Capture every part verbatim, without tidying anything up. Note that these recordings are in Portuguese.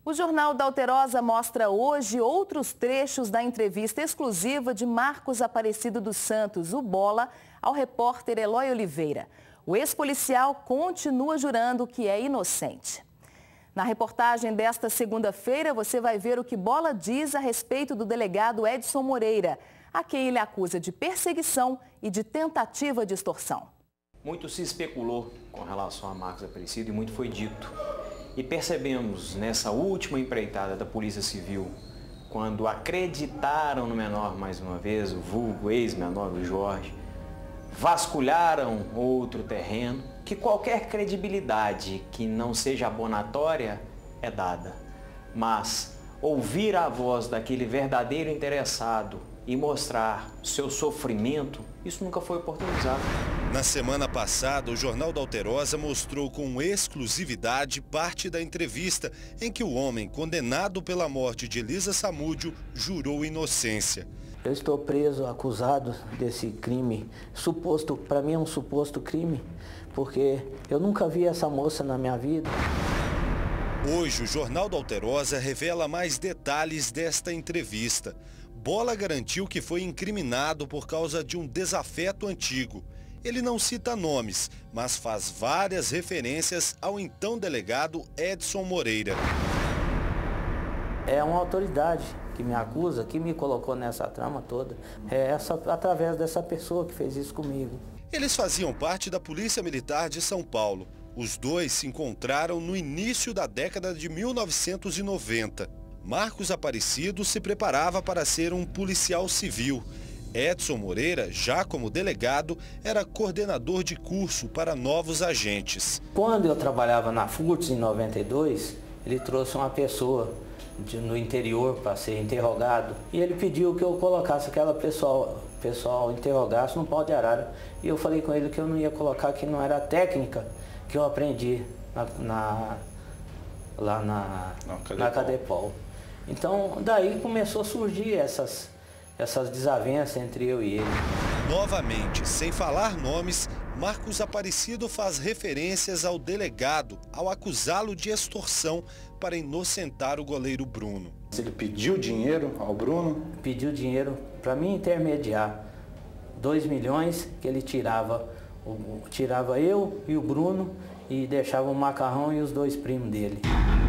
O Jornal da Alterosa mostra hoje outros trechos da entrevista exclusiva de Marcos Aparecido dos Santos, o Bola, ao repórter Eloy Oliveira. O ex-policial continua jurando que é inocente. Na reportagem desta segunda-feira, você vai ver o que Bola diz a respeito do delegado Edson Moreira, a quem ele acusa de perseguição e de tentativa de extorsão. Muito se especulou com relação a Marcos Aparecido e muito foi dito. E percebemos nessa última empreitada da Polícia Civil, quando acreditaram no menor mais uma vez, o vulgo ex-menor do Jorge, vasculharam outro terreno, que qualquer credibilidade que não seja abonatória é dada. Mas ouvir a voz daquele verdadeiro interessado e mostrar seu sofrimento, isso nunca foi oportunizado. Na semana passada, o Jornal da Alterosa mostrou com exclusividade parte da entrevista em que o homem condenado pela morte de Elisa Samúdio jurou inocência. Eu estou preso, acusado desse crime, suposto, para mim é um suposto crime, porque eu nunca vi essa moça na minha vida. Hoje, o Jornal da Alterosa revela mais detalhes desta entrevista. Bola garantiu que foi incriminado por causa de um desafeto antigo. Ele não cita nomes, mas faz várias referências ao então delegado Edson Moreira. É uma autoridade que me acusa, que me colocou nessa trama toda. É essa, através dessa pessoa que fez isso comigo. Eles faziam parte da Polícia Militar de São Paulo. Os dois se encontraram no início da década de mil novecentos e noventa. Marcos Aparecido se preparava para ser um policial civil. Edson Moreira, já como delegado, era coordenador de curso para novos agentes. Quando eu trabalhava na FURTS em noventa e dois, ele trouxe uma pessoa de, no interior para ser interrogado. E ele pediu que eu colocasse aquela pessoa, pessoal interrogasse no pau de arara. E eu falei com ele que eu não ia colocar, que não era a técnica que eu aprendi na, na, lá na, na Cadepol. Então, daí começou a surgir essas, essas desavenças entre eu e ele. Novamente, sem falar nomes, Marcos Aparecido faz referências ao delegado ao acusá-lo de extorsão para inocentar o goleiro Bruno. Ele pediu dinheiro ao Bruno? Pediu dinheiro para mim intermediar. Dois milhões que ele tirava, tirava eu e o Bruno e deixava o Macarrão e os dois primos dele.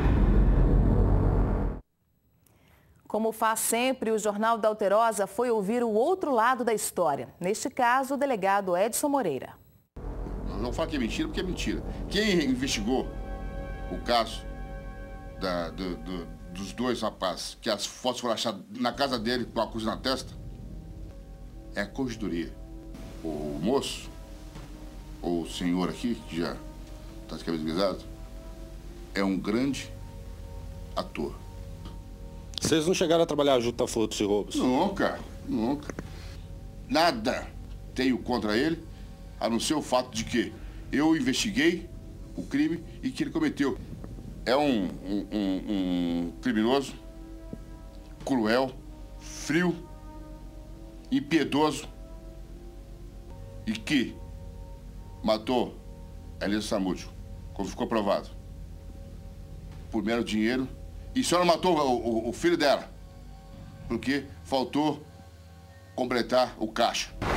Como faz sempre, o Jornal da Alterosa foi ouvir o outro lado da história. Neste caso, o delegado Edson Moreira. Não fala que é mentira, porque é mentira. Quem investigou o caso da, do, do, dos dois rapazes, que as fotos foram achadas na casa dele com a cruz na testa, é a corregedoria. O moço, ou o senhor aqui, que já está de cabeça guisado, é um grande ator. Vocês não chegaram a trabalhar junto a furtos e roubos? Nunca, nunca. Nada tenho contra ele, a não ser o fato de que eu investiguei o crime e que ele cometeu. É um, um, um, um criminoso, cruel, frio, impiedoso e que matou a Elisa Samúdio, como ficou provado, por mero dinheiro. E só não matou o, o, o filho dela, porque faltou completar o caixa.